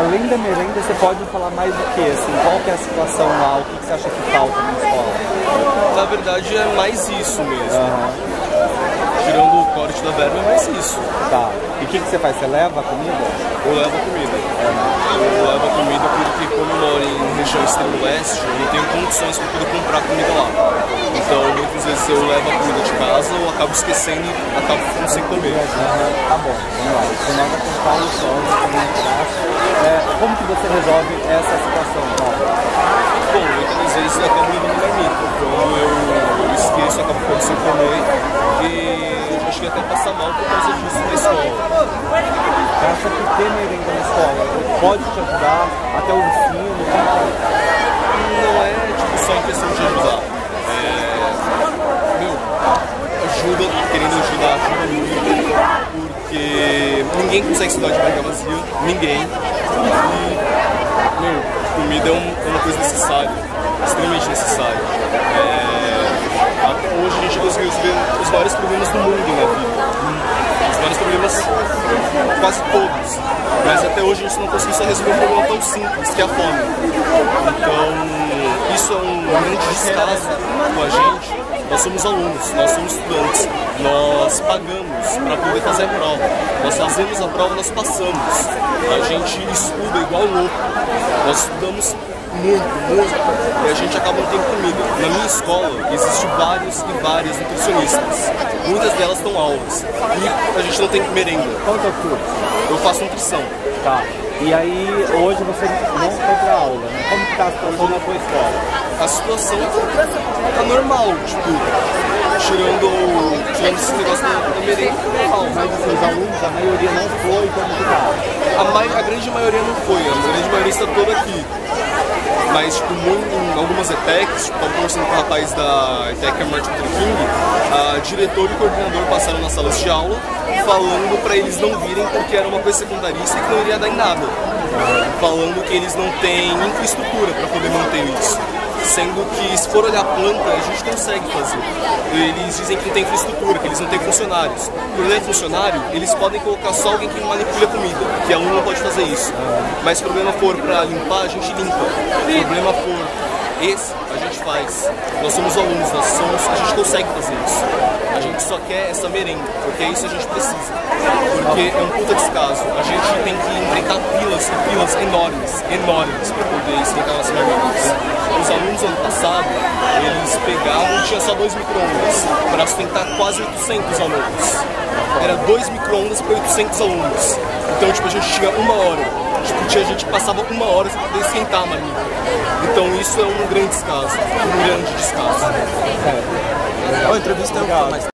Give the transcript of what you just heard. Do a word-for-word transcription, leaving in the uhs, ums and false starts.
além da merenda, você pode falar mais do que? Assim, qual que é a situação lá? O que, que você acha que falta na escola? Na verdade, é mais isso mesmo. Uhum. Tirando o corte da verba, é mais isso. Tá. E o que, que você faz? Você leva a comida? Eu levo a comida. Eu levo a comida porque, como eu moro em região extremo-leste, eu não tenho condições para poder comprar comida lá. Então, muitas vezes eu levo a comida de casa, eu acabo esquecendo e acabo ficando sem comer. Uhum. Tá bom, vamos lá. Você nova com Paulo Souza, também de graça. É, como que você resolve essa situação, Paulo? Bom, muitas vezes eu acabo levando marmita. Quando eu, eu esqueço, eu acabo ficando sem comer. E eu já cheguei até a passar mal por causa disso na escola. Você acha que ter merenda na escola pode te ajudar até o ensino? Não é tipo, só em questão de ajudar. É, meu, ajuda, querendo ajudar, ajuda muito. Porque ninguém consegue estudar de barriga vazia. Ninguém. E, meu, comida é, um, é uma coisa necessária. Extremamente necessária. É, até hoje a gente conseguiu ver os vários problemas do mundo na vida. Os vários problemas, quase todos. Mas até hoje a gente não conseguiu só resolver um problema tão simples, que é a fome. Então, isso é um grande descaso com a gente. Nós somos alunos, nós somos estudantes, nós pagamos para poder fazer a prova. Nós fazemos a prova, nós passamos. A gente estuda igual louco. Nós estudamos muito, muito, e a gente acaba não tendo comida. Na minha escola existem vários e várias nutricionistas. Muitas delas dão aulas. E a gente não tem merenda. Qual é o curso? Eu faço nutrição. Tá. E aí, hoje você não foi pra aula, né? Como que tá a situação na tua escola? A situação tá normal, tipo, tirando, tirando esse negócio da, da merenda. Mas assim, os alunos, a maioria não foi, como que tá? A, mai, a grande maioria não foi, a grande maioria está toda aqui. Mas, tipo, em algumas E T E Cs, tipo, estava conversando com o rapaz da E T E C Martin Luther King, a diretor e o coordenador passaram nas salas de aula falando para eles não virem porque era uma coisa secundarista e que não iria dar em nada. Falando que eles não têm infraestrutura para poder manter isso. Sendo que, se for olhar a planta, a gente consegue fazer. Eles dizem que não tem infraestrutura, que eles não têm funcionários. Quando não é funcionário, eles podem colocar só alguém que manipula a comida, que aluno não pode fazer isso. Mas se o problema for para limpar, a gente limpa. Se o problema for esse, a gente faz. Nós somos alunos, nós somos, a gente consegue fazer isso. A gente só quer essa merenda, porque é isso que a gente precisa. Porque é um puta descaso. A gente tem que enfrentar filas e filas enormes, enormes, para poder esquentar nossas marmitas. Os alunos ano passado, eles pegavam, tinha só dois micro-ondas para sustentar quase oitocentos alunos. Era dois micro-ondas para oitocentos alunos. Então, tipo, a gente tinha uma hora. Tipo, tinha gente que passava uma hora sem poder esquentar a marmita. Então, isso é um grande descaso, um grande descaso. É. A entrevista é um pouco mais